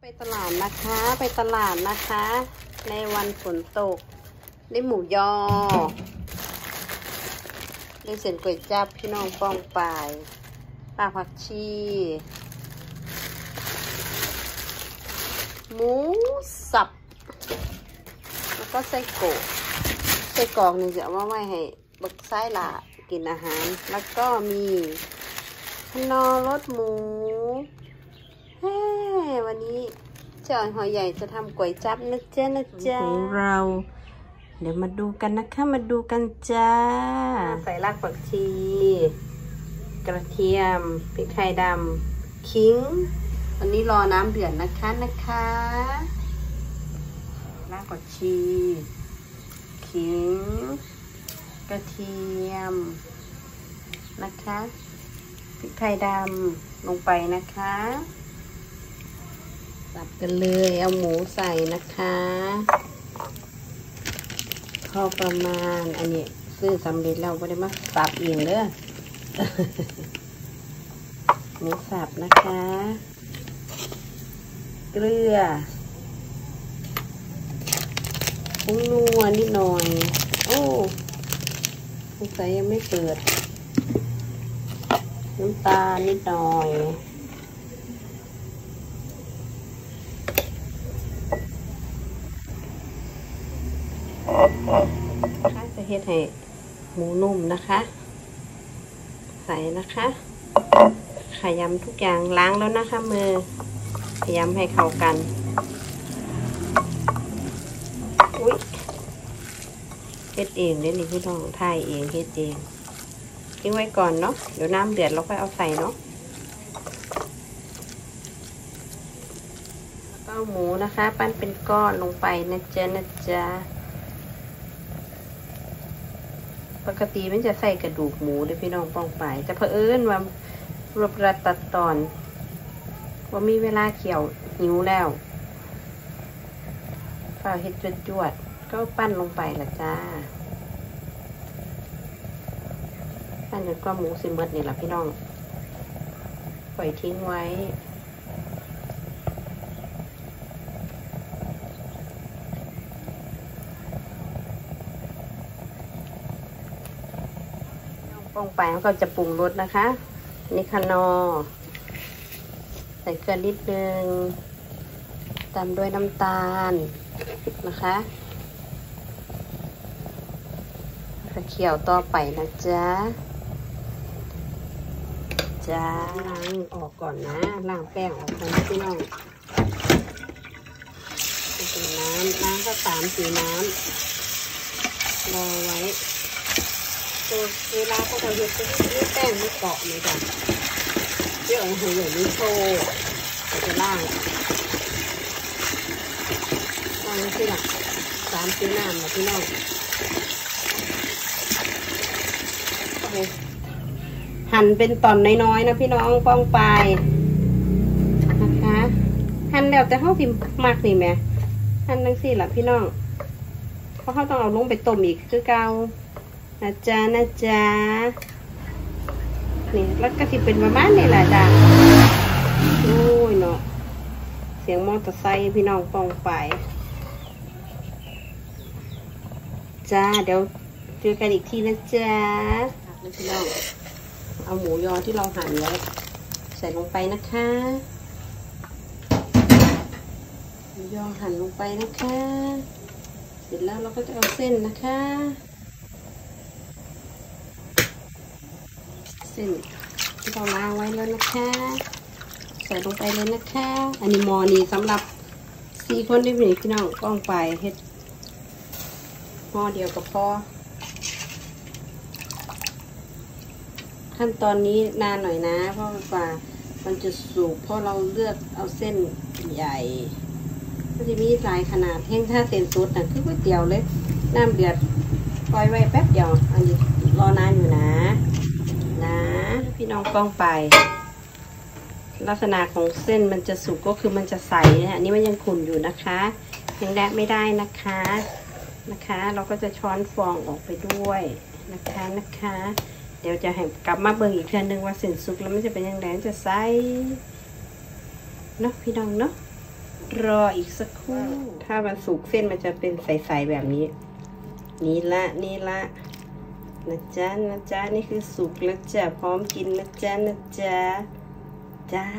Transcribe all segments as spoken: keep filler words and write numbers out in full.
ไปตลาดนะคะไปตลาดนะคะในวันฝนตกได้หมูยอได้เส้นก๋วยจั๊บพี่น้องป้องปลายปลาผักชีหมูสับแล้วก็ไส้โกะไส้กรอกนี่จะเอาไว้ให้บักไส้ละกินอาหารแล้วก็มีขนอรสหมูเฮ้วันนี้เจ้าหอยใหญ่จะทำก๋วยจั๊บนะจ๊ะนะจ๊ะของเราเดี๋ยวมาดูกันนะคะมาดูกันจ้าใส่รากผักชีกระเทียมพริกไทยดำขิงวันนี้รอน้ำเดือดนะคะนะคะรากผักชีขิงกระเทียมนะคะพริกไทยดำลงไปนะคะสับกันเลยเอาหมูใส่นะคะพอประมาณอันนี้ซื้อสำเร็จแล้วไม่ได้มาสับเองเด้อ หมูสับนะคะเกลือผงนัวนิดหน่อยโอ้สงสัยยังไม่เปิดน้ำตาลนิดหน่อยจะเฮ็ดให้หมูนุ่มนะคะใส่นะคะขยำทุกอย่างล้างแล้วนะคะมือขยำให้เข้ากันอุ๊ยเฮ็ดเองเดี๋ยวนี้พี่น้องถ่ายเองเฮ็ดเองทิ้งไว้ก่อนเนาะเดี๋ยวน้ำเดือดเราค่อยเอาใส่เนาะแล้วก็หมูนะคะปั้นเป็นก้อนลงไปนะจ๊ะนะจ๊ะปกติมันจะใส่กระดูกหมูด้วยพี่น้องป้องไปจะเผอิญว่ารบรัดตัดตอนว่ามีเวลาเขี่ยวหิวแล้วฝ่าเห็ดจวดๆก็ปั้นลงไปละจ้าปั้นจนกว่าหมูสิเมดนี่แหละพี่น้องปล่อยทิ้งไว้ป้องไปแล้วก็จะปรุงรสนะคะนี่ขนอใส่เกลือนิดนึงตามด้วยน้ำตาลนะคะเคี่ยวต่อไปนะจ๊ะจ้าล้างออกก่อนนะล้างแป้งออกก่อนนะพี่น้องเป็นน้ำล้างก็สามสี่น้ำรอไว้ตัวเวลาพวกเราเห็ดจะไม่แป้งไม่เกาะเลยจ้ะเดี๋ยวหัวใหญ่ไม่โชว์จะล่างล่างที่หลักสามสี่น้ำนะพี่น้องหั่นเป็นตอนน้อยๆนะพี่น้องป้องไปนะคะหั่นแล้วแต่เขาสิมากนี่แม่หั่นทั้งสี่แหละพี่น้องเพราะเขาต้องเอาลงไปต้มอีกคือเก่านะจ๊ะนะจ๊ะนี่แล้วก็สิเป็นประมาณนี้แหละจ้ะโอ้ยเนาะเสียงมอเตอร์ไซค์พี่น้องป้องไปจ้าเดี๋ยวเจอกันอีกทีนะจ๊ะพี่น้องเอาหมูยอที่เราหั่นไว้ใส่ลงไปนะคะหมูยอหั่นลงไปนะคะเสร็จแล้วเราก็จะเอาเส้นนะคะเส้นที่เราล้างไว้แล้วนะคะใส่ลงไปเลยนะคะอันนี้หม้อนี้สำหรับสี่คนได้ไหมพี่น้องก้องไปเฮ็ดหม้อเดียวก็พอขั้นตอนนี้นานหน่อยนะเพราะว่ามันจะสุกเพราะเราเลือกเอาเส้นใหญ่ก็จะมีหลายขนาดแห้งถ้าเส้นสุดนะคือก๋วยเตี๋ยวเลยน้ำเดือดปล่อยไว้แป๊บเดียวอันนี้รอนานอยู่นะนะพี่น้องกล้องไปลักษณะของเส้นมันจะสุกก็คือมันจะใสนะอันนี้มันยังขุ่นอยู่นะคะยังแดะไม่ได้นะคะนะคะเราก็จะช้อนฟองออกไปด้วยนะคะนะคะเดี๋ยวจะให้กลับมาเบิ่งอีกเทื่อนึงว่าเส้นสุกแล้วมันจะเป็นยังไงจะใสเนาะพี่น้องเนาะรออีกสักครู่ถ้ามันสุกเส้นมันจะเป็นใสๆแบบนี้นี่ละนี่ละนะจ๊ะนะจ๊ะนี่คือสุกแล้วจ้ะพร้อมกินนะจ๊ะนะจ๊ะจ้า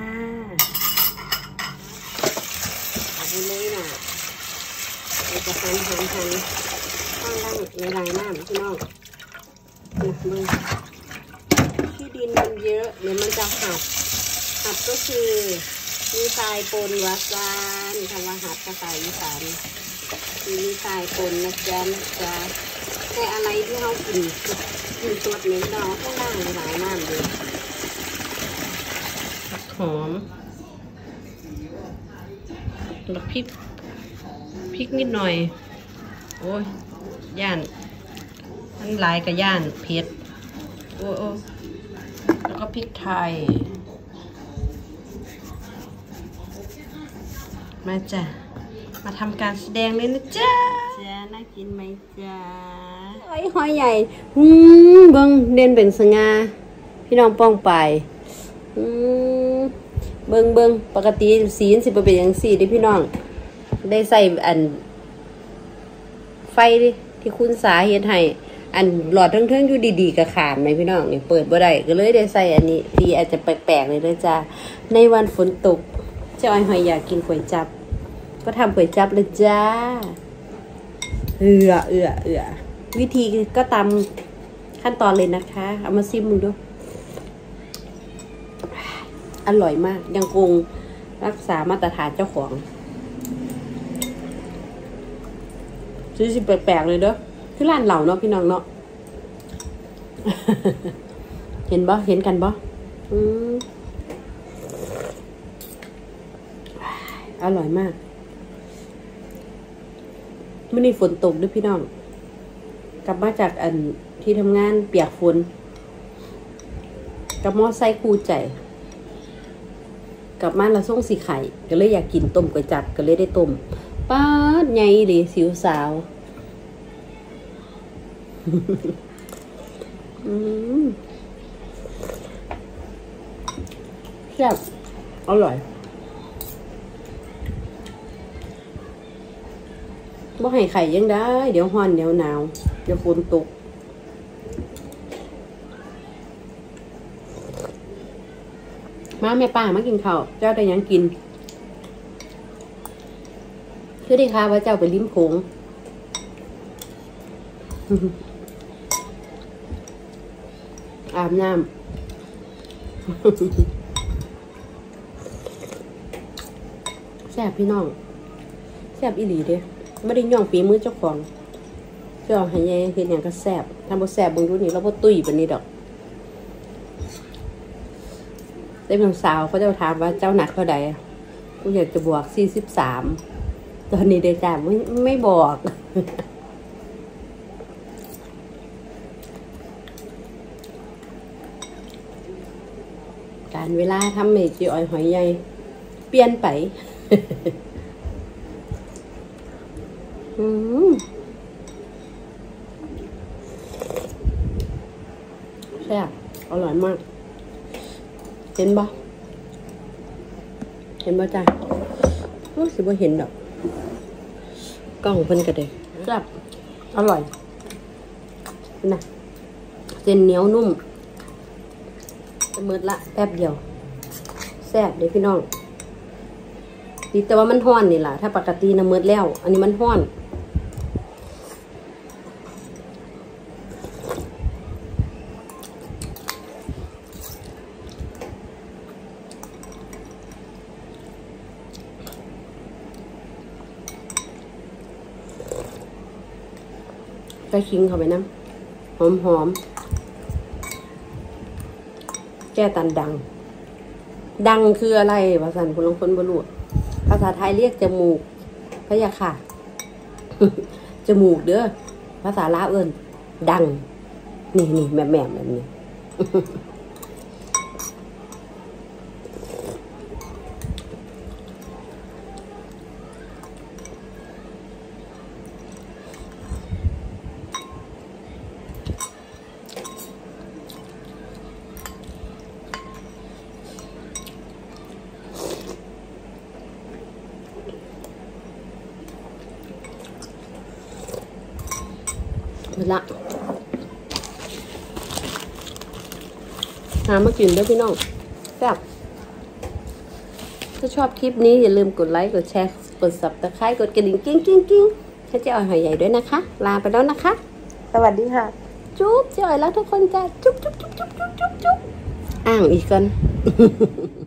เอาไปเลยนะเราจะหั่นหั่นหั่นข้างล่างหลายๆน้ำพี่น้องนะมือที่ดินมันเยอะเดี๋ยวมันจะหัดหัดก็คือมีทรายปนวาซานคำว่าหัดภาษาอีสานมีทรายปนนะจ๊ะนะจ๊ะแต่อะไรที่เขากินกินสดเน้นดอกข้างล่างหลายน้ำเลยหอมแล้วพริกพริกนิดหน่อยโอ้ยย่านทั้งหลายกับย่านเผ็ดโอ้โอ้แล้วก็พริกไทยมาจ้ะมาทำการแสดงเลยนะจ๊ะจ้าน่ากินไหมจ๊ะไอ้หอยใหญ่อืมเบิ้งเด่นเป็นสง่าพี่น้องป้องไปอืมเบิ้งเบิ้งปกติสีนสิบเป็นอย่างสีดิพี่น้องได้ใส่อันไฟดิที่คุณสาเฮ็ดให้อันหลอดทั้งๆอยู่ดีๆกับขาดไหมพี่น้องนี่เปิดบ่ได้ก็เลยได้ใส่อันนี้ที่อาจจะแปลกๆเลยด้วยจ้าในวันฝนตกเจ้าไอ้หอยอยากกินก๋วยจับก็ทำก๋วยจับเลยจ้าเอือเอือเอือวิธีก็ตามขั้นตอนเลยนะคะเอามาซิมมึงดูอร่อยมากยังคงรักษามาตรฐานเจ้าของซื้อสิแปลกๆเลยเด้อคือร้านเหล่าเนาะพี่น้องเนาะ เห็นบ่เห็นกันบ่อืมอร่อยมากมื่อนี้ฝนตกด้วยพี่น้องกลับมาจากอันที่ทำงานเปียกฝนกับมอไซค์คู่ใจกลับมาแล้วส่งสีไข่ก็เลยอยากกินต้มก๋วยจั๊บก็เลยได้ต้มป้าดใหญ่ดิสิวสาวอืมแซ่บอร่อยบ่ให้ไข่ยังได้เดี๋ยวฮ้อนเดี๋ยวหนาวเดี๋ยวฝนตกมาแม่ป้ามากินข้าวเจ้าได้ยังกินคือได้ค่ะว่าเจ้าไปลิ้มโขงอาบน้ำแซ่บพี่น้องแซ่บอีหลีเด้ไม่ได้ย่องฝีมือเจ้าของเจ้าให้ยายเห็นอย่างก็แซ่บทำบ่แซ่บบึงดูนี่เราบ่ตุ้ยปานนี้ดอกได้เป็นสาวเขาจะถามว่าเจ้าหนักเท่าใดกูอยากจะบวกสี่สิบสามตอนนี้เดจ่าไม่ไม่บอกการเวลาทำเมจิออยหอยใหญ่เปลี่ยนไปอืมแซ่บอร่อยมากเห็นบ่เห็นบ่จ้ารู้สึกว่าเห็นดอกกล้องเพิ่นก็ได้แซ่บอร่อยนะเส้นเหนียวนุ่มจะมืดละแป๊บเดียวแซ่บเด้พี่น้องดีแต่ว่ามันห้อนนี่ล่ะถ้าปกตินะมืดแล้วอันนี้มันห้อนใส่ขิงเข้าไปน้ำหอมหอมแก้ตันดังดังคืออะไรภาษาคนลงคนบรูภาษาไทยเรียกจมูกพะยะค่ะ จมูกเด้อภาษาลาวเอิ้นดังนี่นี่แม่แม่แบบนี้ แหมดละหามากินด้วยพี่น้องแซ่บถ้าชอบคลิปนี้อย่าลืมกดไลค์กดแชร์กด ซับสไครบ์ กดกระดิ่งกิ้งกิ้งกิ้งให้เจ๊อ๋อยหอยใหญ่ด้วยนะคะลาไปแล้วนะคะสวัสดีค่ะจุ๊บเจ๊อ๋อยรักทุกคนจ้าจุ๊บจุ๊บจุ๊บจุ๊บจุ๊บจุ๊บอ้างอีกกัน